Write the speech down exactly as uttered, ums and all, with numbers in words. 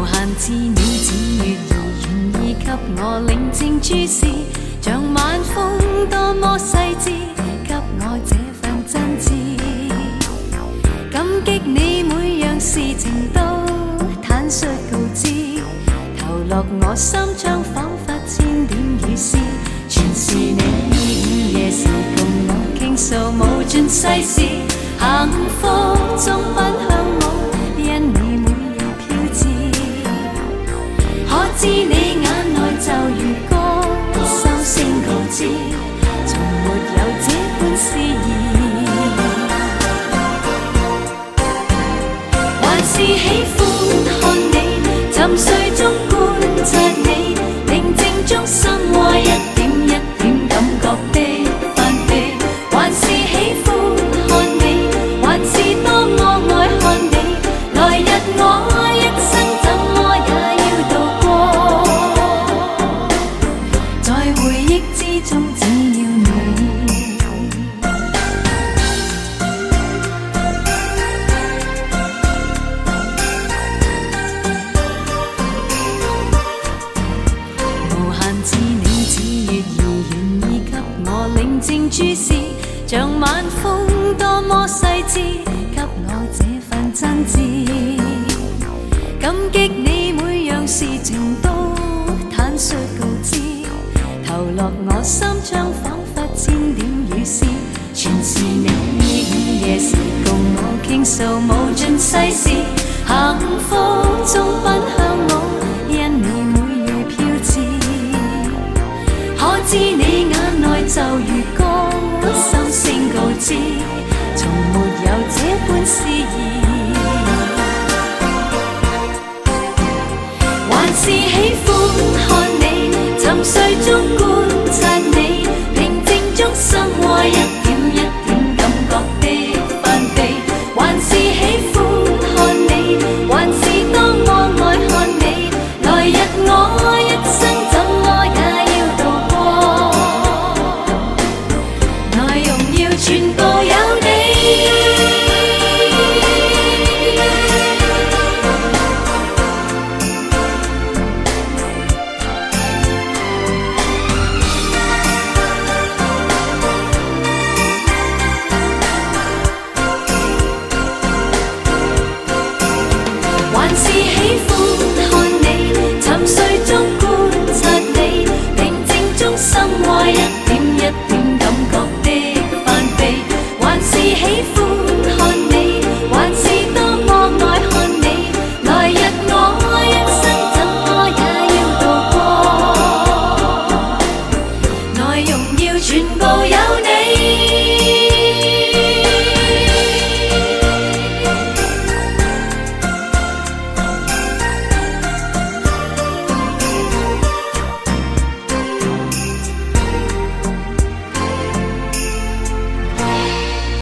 限至你只月兒願意給我寧靜注視，像晚風多麼細緻，給我這份真摯。感激你每樣事情都坦率告知，投落我心窗彷彿千點雨絲，全是你午夜時共我傾訴無盡世事，幸福中奔向我，因你每夜飄至。可知你眼內就如歌，心聲告知，從沒有這般詩意。還是喜歡看你沉睡中觀察你，寧靜中心窩一點一點感覺的翻飛。還是喜歡看你，還是多麼愛看你，來日我一生怎麼也要度過，在回憶之中只要你。無限至你只月兒願意給我寧靜注視，像晚風多麼細緻，給我這份真摯。感激你每樣事情都坦率告知，投落我心窗彷彿千點雨絲，全是你午夜時共我傾訴無盡世事，幸福中奔向我，因你每夜飄至。可知你眼內就如歌，心聲告知，從沒有這般詩意。還是喜歡看你沉睡中觀察你，寧靜中心窩一點一點感覺的翻飛。還是喜歡看你，還是多麼愛看你，來日我一生怎麼也要度過，內容要全部有你。還是喜歡